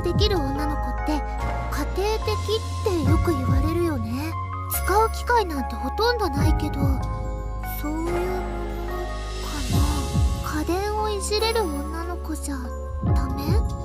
できる女の子って家庭的ってよく言われるよね。使う機会なんてほとんどないけど、そういうものかな。家電をいじれる女の子じゃダメ？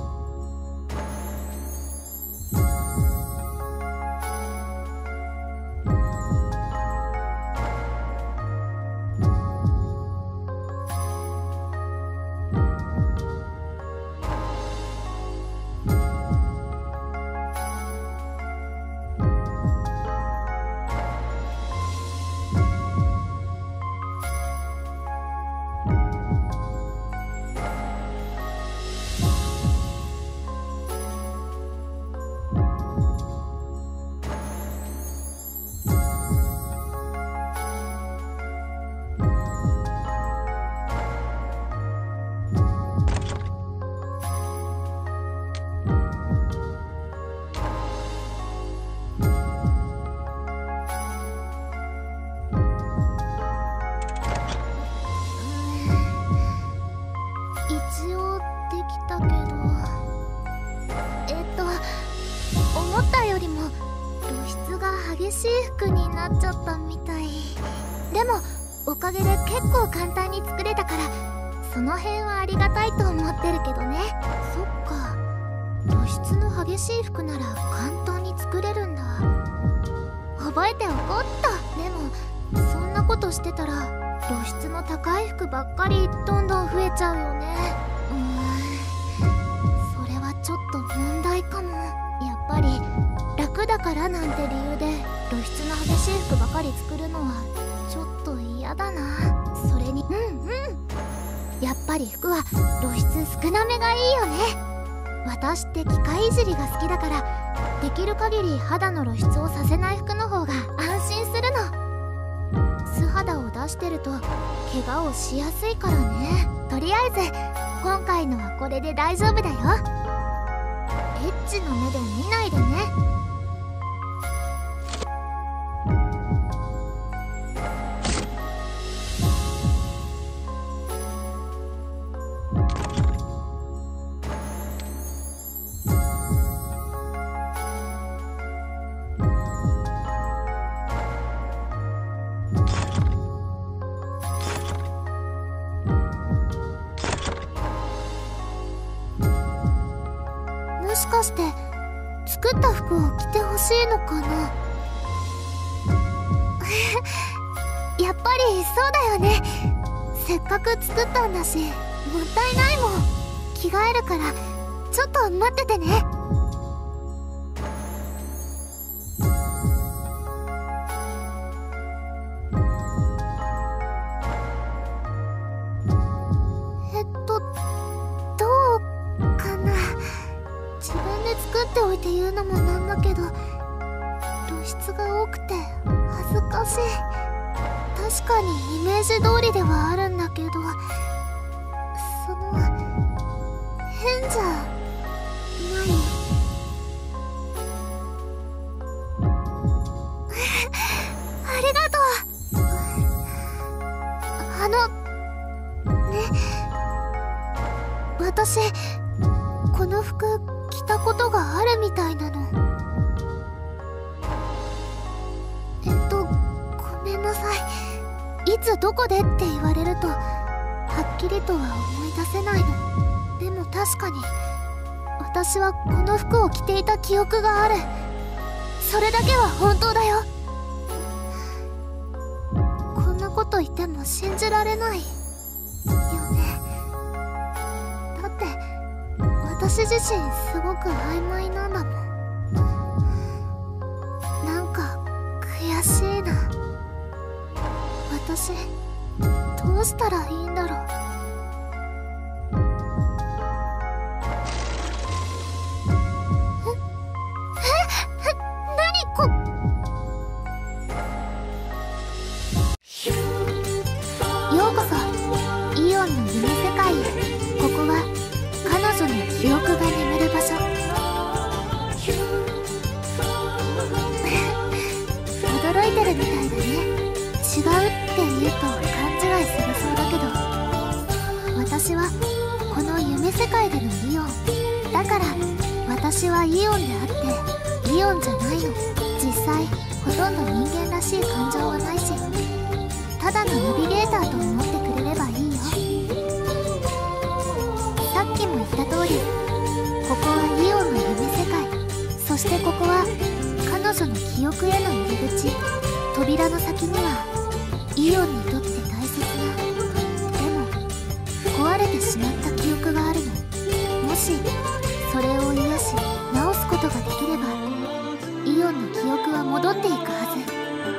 一応できたけど、思ったよりも露出が激しい服になっちゃったみたい。でもおかげで結構簡単に作れたから、その辺はありがたいと思ってるけどね。そっか、露出の激しい服なら簡単に作れるんだ。覚えておこうっと。でもそんなことしてたら露出の高い服ばっかりどんどん増えちゃうよね。それはちょっと問題かも。やっぱり楽だからなんて理由で露出の激しい服ばかり作るのはちょっと嫌だな。それにやっぱり服は露出少なめがいいよね。私って機械いじりが好きだから、できる限り肌の露出をさせない服の方が安心するの。素肌を出してると怪我をしやすいからね。とりあえず今回のはこれで大丈夫だよ。エッチな目で見ないでね。もしかして作った服を着てほしいのかな。やっぱりそうだよね。せっかく作ったんだし、もったいないもん。着替えるからちょっと待っててね。どうかな。自分で作っておいて言うのもなんだけど、露出が多くて恥ずかしい。確かにイメージ通りではあるんだけど、変じゃない。ありがとう。ね、私この服着たことがあるみたいなの。ごめんなさい。いつどこでって言われるとはっきりとは思い出せないの。でも確かに私はこの服を着ていた記憶がある。それだけは本当だよ。こんなこと言っても信じられないよね。だって私自身すごく曖昧なんだもん。なんか悔しいな。私どうしたらいいんだろう。ようこそイオンの夢世界へ。ここは彼女の記憶が眠る場所。驚いてるみたいだね。違うって言うと勘違いされそうだけど、 イオンであってイオンじゃないの。実際ほとんど人間らしい感情はないし、ただのナビゲーターと思ってくれればいいよ。さっきも言った通り、ここはイオンの夢世界。そしてここは彼女の記憶への入り口。扉の先にはイオンにとって大切な、でも壊れてしまった記憶があるの。もしそれを癒し直すことができれば、イオンの記憶は戻っていくはず。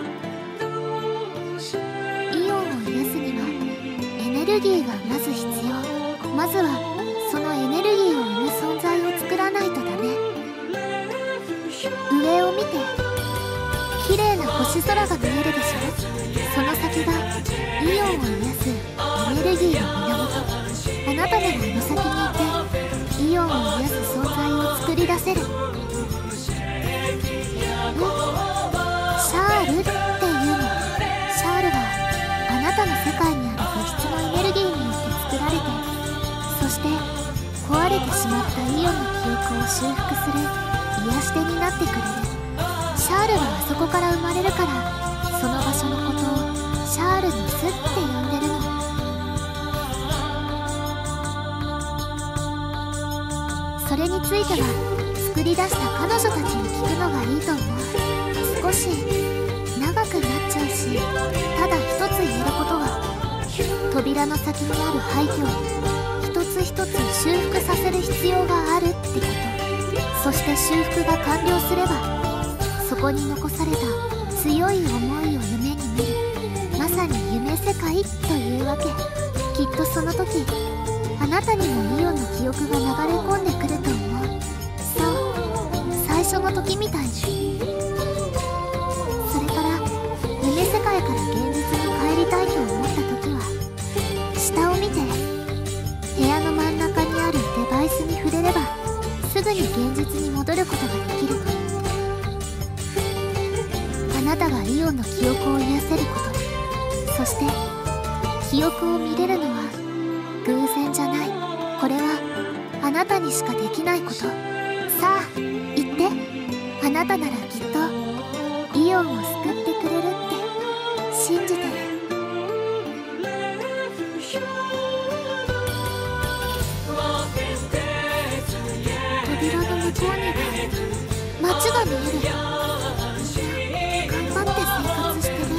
イオンを癒すにはエネルギーがまず必要。まずはそのエネルギーを生む存在を作らないとダメ。上を見て、綺麗な星空が見えるでしょ。その先がイオンを癒すエネルギーの源。あなたならあの先に行ってイオンを癒す存在を作り出せる。シャールっていうの。シャールはあなたの世界にある物質のエネルギーによって作られて、そして壊れてしまったイオンの記憶を修復する癒し手になってくれる。シャールはあそこから生まれるから、その場所のことをシャールの巣って呼んでるの。それについては作り出した彼女たちに聞くのがいいと思う。少し長くなっちゃうし、ただ一つ言えることは、扉の先にある廃墟を一つ一つ修復させる必要があるってこと。そして修復が完了すれば、そこに残された強い思いを夢に見る。まさに夢世界というわけ。きっとその時、あなたにもイオンの記憶が流れ込んでくると思う。そう、最初の時みたいに。それから夢世界から現実に帰りたいと思った時は、下を見て。部屋の真ん中にあるデバイスに触れれば、すぐに現実に戻ることができる。あなたがイオンの記憶を癒せること、そして記憶を見れるのは偶然じゃない。これはあなたにしかできないこと。さあ言って、あなたならきっとイオンを救ってくれるって信じてる。扉の向こうには街が見える。頑張って生活してる。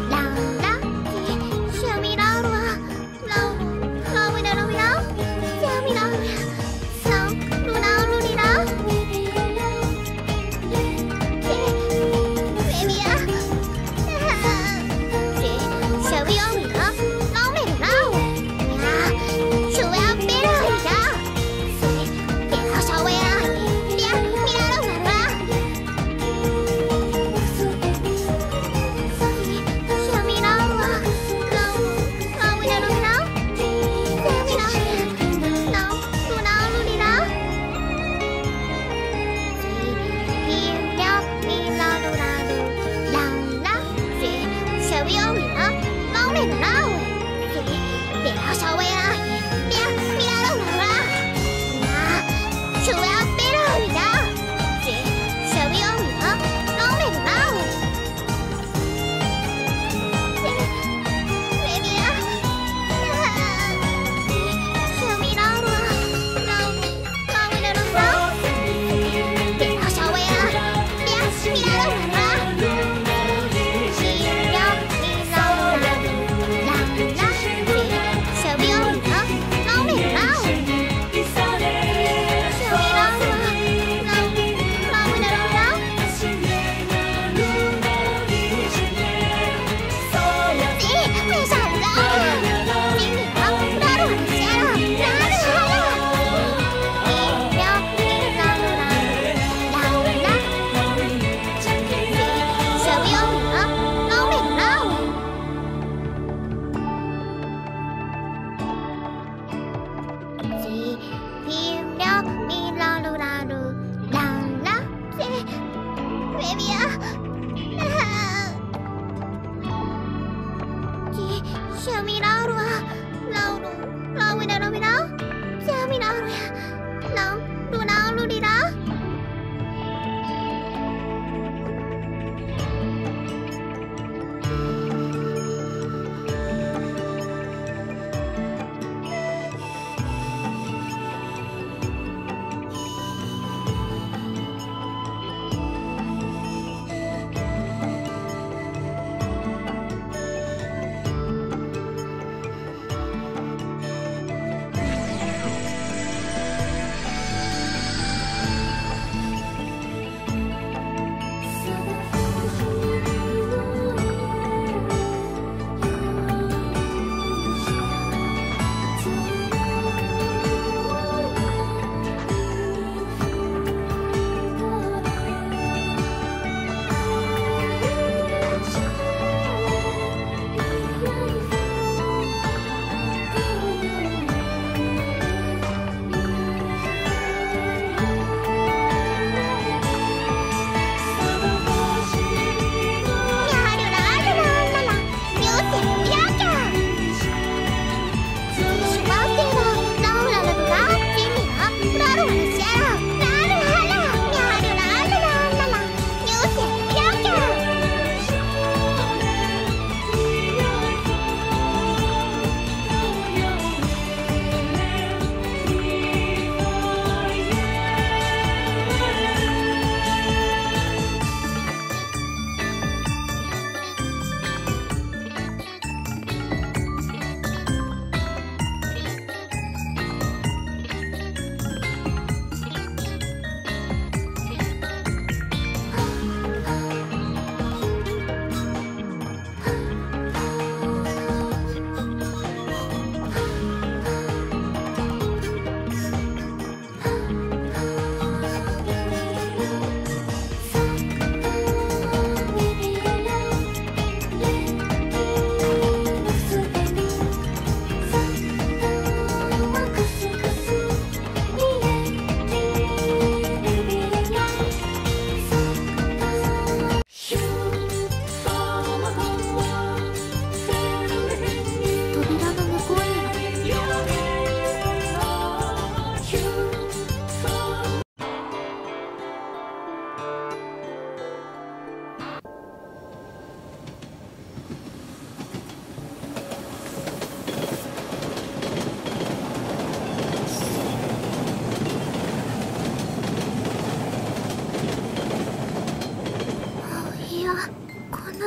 ぜ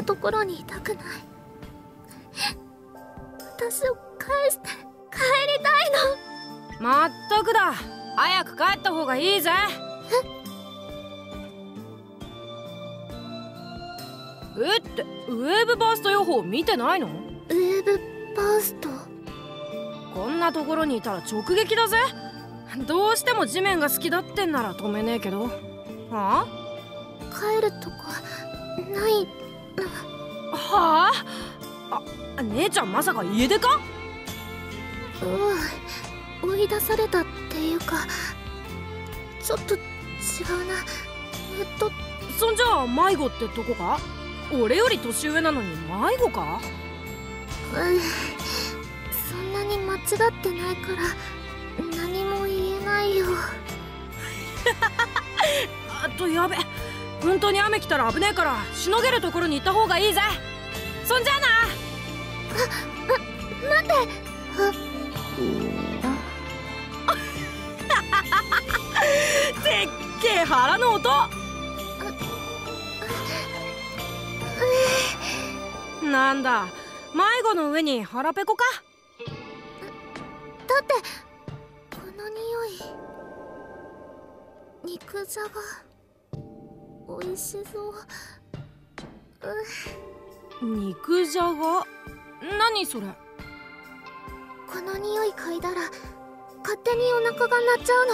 ところにいたくない。私を返して、帰りたいの。 まったくだ、早く帰った方がいいぜ。ってウェーブバースト予報見てないの？ ウェーブバースト。 こんなところにいたら直撃だぜ。どうしても地面が好きだってんなら止めねえけど。はあ？ 帰るとこないの？ はあ？姉ちゃんまさか家出か？ 追い出されたっていうか、ちょっと違うな。 そんじゃあ迷子ってとこか？俺より年上なのに迷子か？ そんなに間違ってないから何も言えないよ。 あとやべ、本当に雨来たら危ねえからしのげるところに行った方がいいぜ。そんじゃあな。 待って。 でっけえ腹の音。なんだ、迷子の上に腹ペコか？ だってこの匂い、肉じゃが美味しそう。 肉じゃが？何それ？ この匂い嗅いだら勝手にお腹が鳴っちゃうの。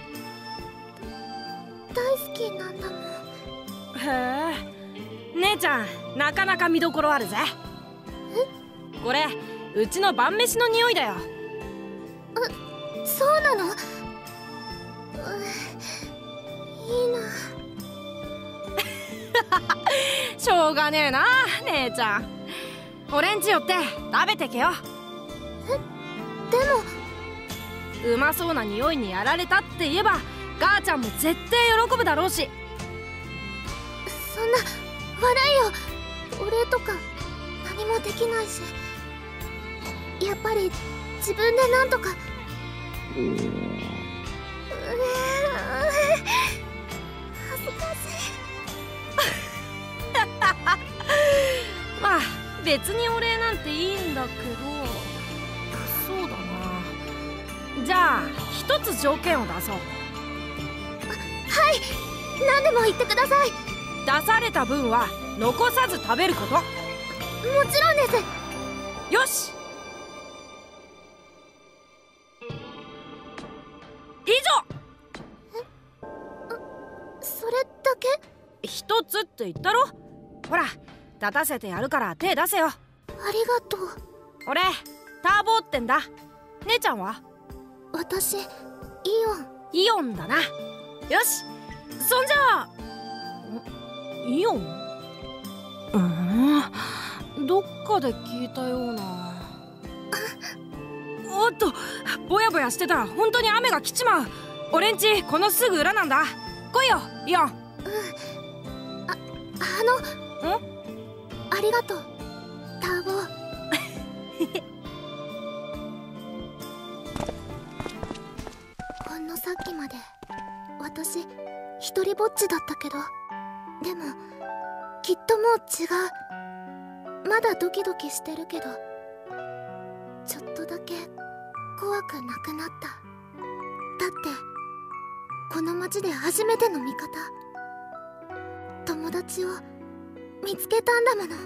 大好きなんだもん。 へえ、姉ちゃんなかなか見どころあるぜ。これうちの晩飯の匂いだよ。 そうなの？いいな。 しょうがねえな姉ちゃん。俺んち寄って食べてけよ。 でもうまそうな匂いにやられたって言えば母ちゃんも絶対喜ぶだろうし。 そんな悪いよ。お礼とか何もできないし、やっぱり自分でなんとか。恥ずかしい。 まあ別にお礼なんていいんだけど、そうだな。じゃあ一つ条件を出そう。 はい、何でも言ってください。 出された分は残さず食べること。もちろんです。 よし、以上。 それだけ？ 一つって言ったろ。ほら立たせてやるから手出せよ。 ありがとう。 俺ターボってんだ。姉ちゃんは？ 私イオン。 イオンだな。よし、そんじゃあイオン？どっかで聞いたような。おっと、ぼやぼやしてたら本当に雨が来ちまう。俺んちこのすぐ裏なんだ。来いよイオン。 ありがとうターボ。ほんのさっきまで私一人ぼっちだったけど、でもきっともう違う。まだドキドキしてるけどちょっとだけ怖くなくなった。だってこの街で初めての味方、友達を見つけたんだもの。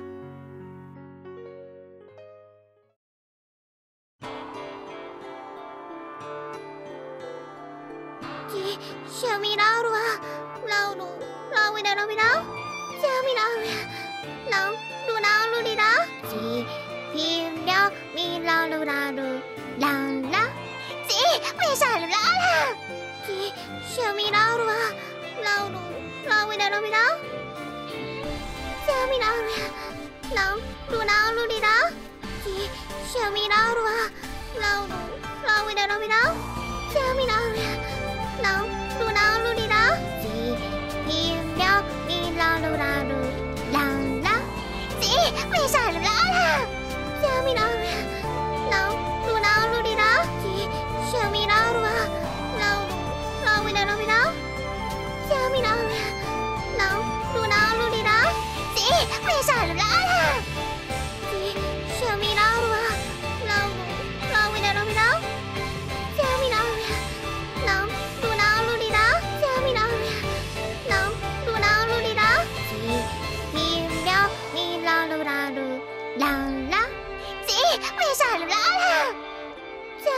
シャミラールはラウルラウイダラミラシャミラールラウルラウルリラジフィラミラルラルランラジメシャルララジシャミラールはラウルラウイダラミラシャミラールラウルラウルリラジシャミラールはラウルラウイダラミラシャミラールラウルラウルリラジフィラミラルラルランラジメシャルララシャミラールラウルラウルリラジシャミラールはラウルラウイダラミラシャミラールラウルラウルリラジメシャルララ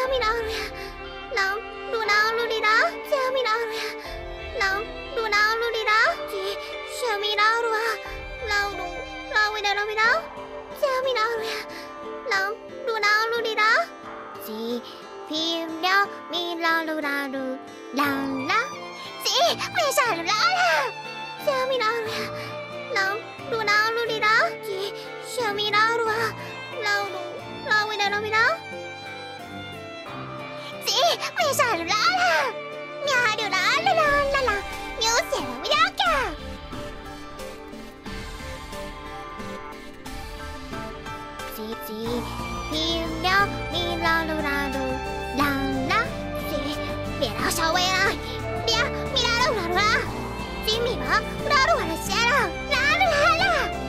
ミラルやランルナルリラシャミラルやランルナルリラシャミラルはラウルラウイララミラシャミラルやランルナルリラシフィンラミラルラルランラシミシャルララシャミラルやランルナルリラシャミラルはラウルラウイララミラミシャルララミャルラララララミューセルミラキャシピンリャミラルラルランラシミラシャウェラリャミラルラルラシミララルワラシャララルララ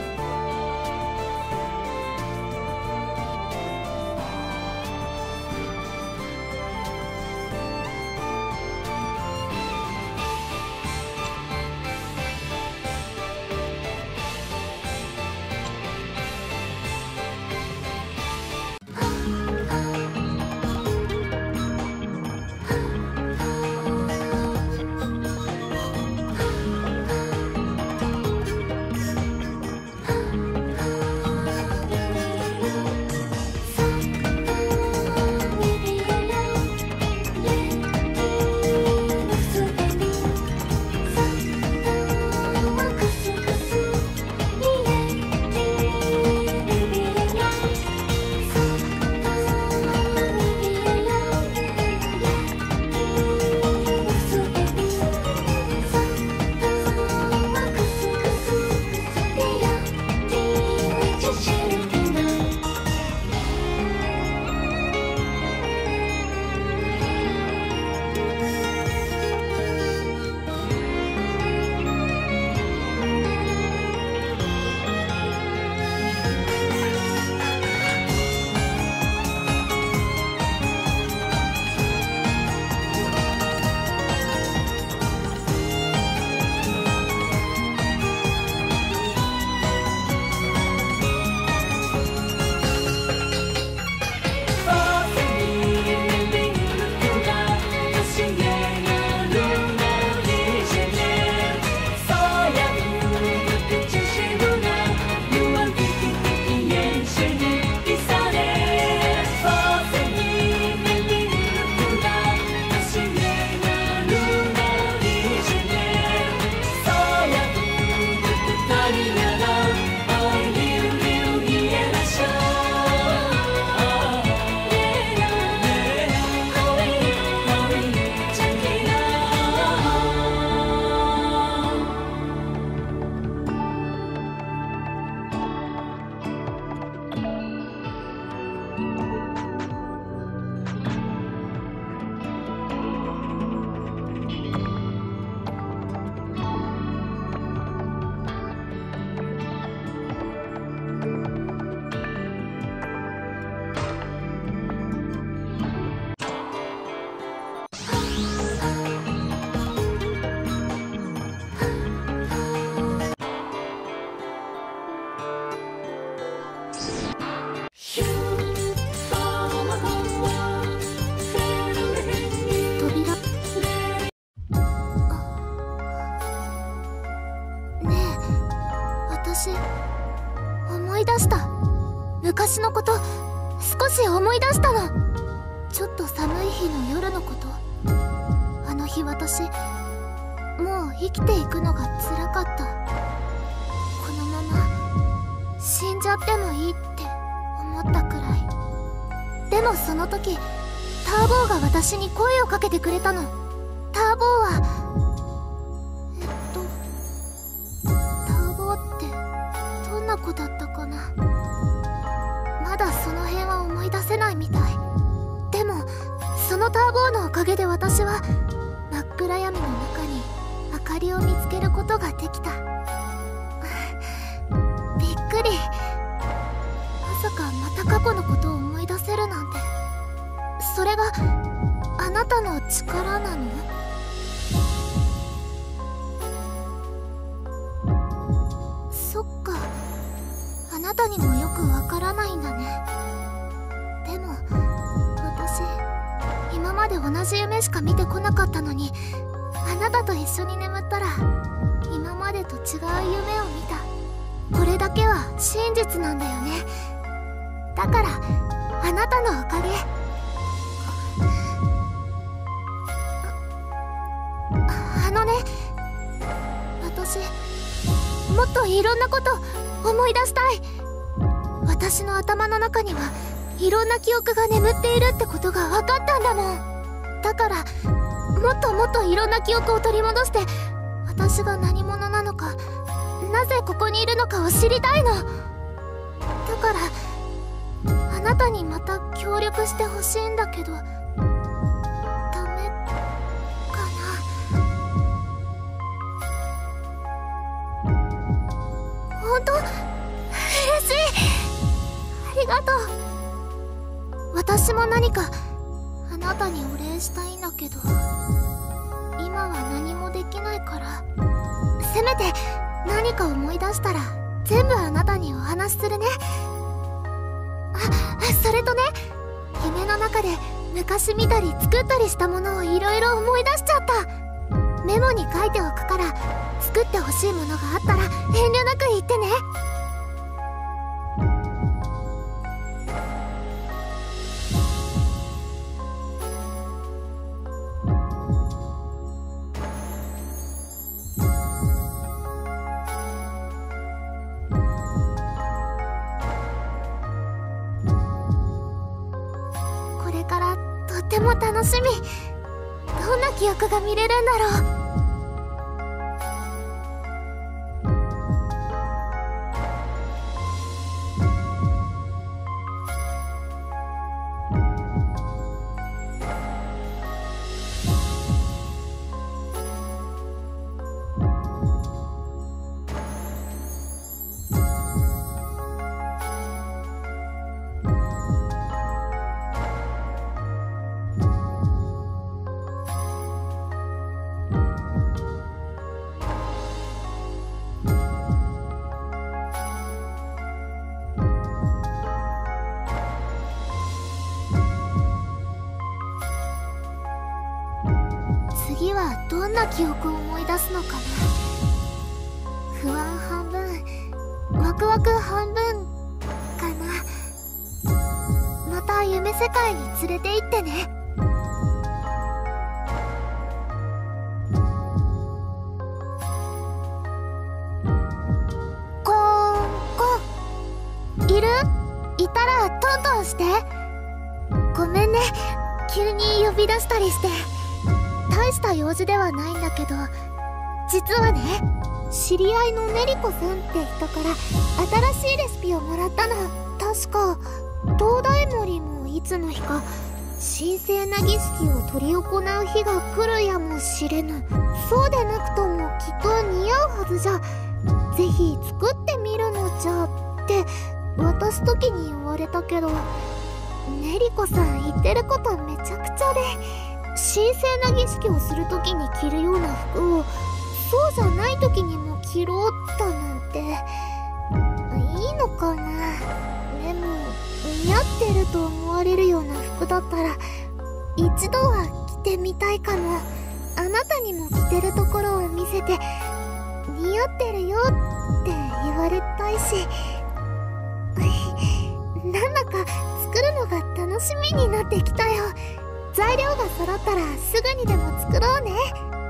思い出した。昔のこと少し思い出したの。ちょっと寒い日の夜のこと。あの日私もう生きていくのが辛かった。このまま死んじゃってもいいって思ったくらい。でもその時ターボーが私に声をかけてくれたの。ターボーはターボーってどんな子だったかな。まだその辺は思い出せないみたい。でもそのターボーのおかげで私は真っ暗闇の中に明かりを見つけることができた。びっくり。まさかまた過去のことを思い出せるなんて。それがあなたの力なの？そっか、あなたにもよくわからないんだね。でも私で同じ夢しか見てこなかったのに、あなたと一緒に眠ったら今までと違う夢を見た。これだけは真実なんだよね。だからあなたのおかげ。あのね、私もっといろんなこと思い出したい。私の頭の中にはいろんな記憶が眠っているってことが分かったんだもん。だからもっともっといろんな記憶を取り戻して、私が何者なのか、なぜここにいるのかを知りたいの。だからあなたにまた協力してほしいんだけど、ダメかな。本当？嬉しい。ありがとう。私も何かあなたにお礼したいんだけど、今は何もできないから、せめて何か思い出したら全部あなたにお話しするね。それとね、夢の中で昔見たり作ったりしたものをいろいろ思い出しちゃった。メモに書いておくから、作ってほしいものがあったら遠慮なく言ってね。これからとっても楽しみ。どんな記憶が見れるんだろう。次はどんな記憶を思い出すのかな。不安半分、ワクワク半分かな。また夢世界に連れて行ってね。コーンコン。いる？いたらトントンして。ごめんね、急に呼び出したりして。大した用事ではないんだけど、実はね、知り合いのねりこさんって人から新しいレシピをもらったの。確か東大森もいつの日か神聖な儀式を執り行う日が来るやもしれぬ。そうでなくともきっと似合うはずじゃ。ぜひ作ってみるのじゃって渡す時に言われたけど、ねりこさん言ってることめちゃくちゃで、神聖な儀式をするときに着るような服をそうじゃないときにも着ろったなんていいのかな。でも似合ってると思われるような服だったら一度は着てみたいかも。あなたにも着てるところを見せて、似合ってるよって言われたいし、なんだか作るのが楽しみになってきたよ。材料が揃ったらすぐにでも作ろうね。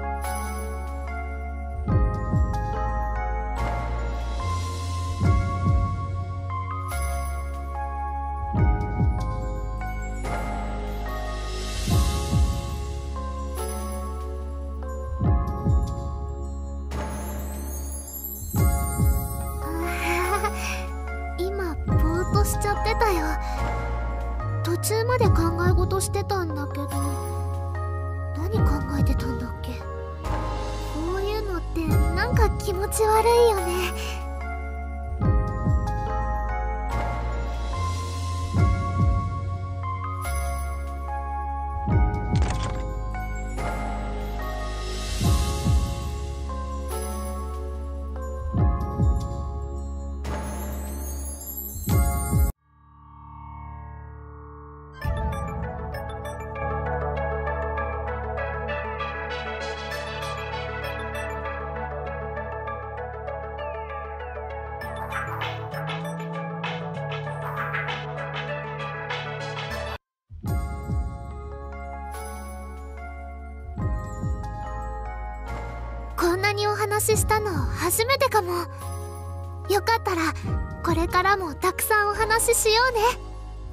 今ぼーっとしちゃってたよ。途中まで考え事してたんだけど、何考えてたんだっけ。こういうのってなんか気持ち悪いよね。 話したの初めてかも。よかったらこれからもたくさんお話ししようね。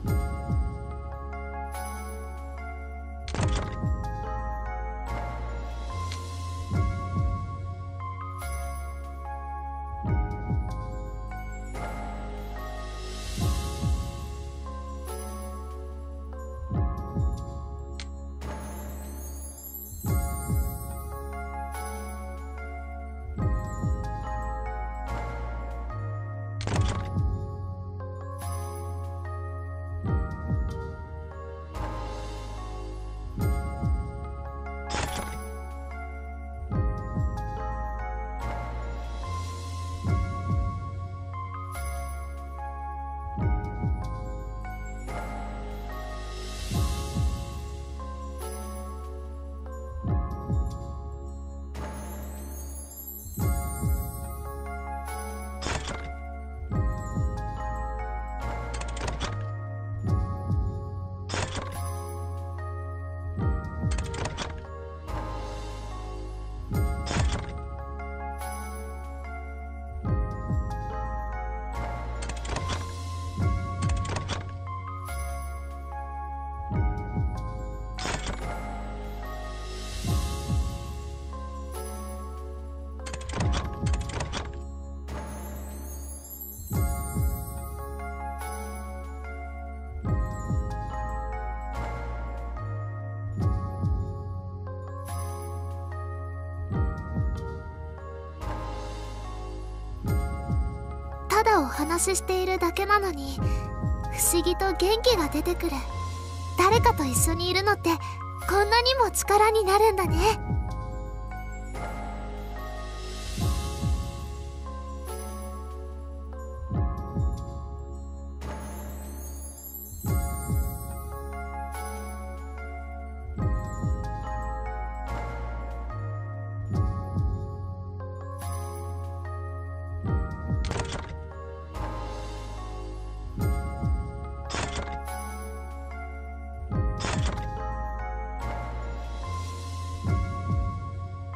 ただお話ししているだけなのに不思議と元気が出てくる。誰かと一緒にいるのってこんなにも力になるんだね。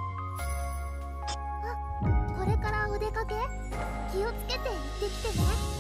これからお出かけ？気をつけて行ってきてね。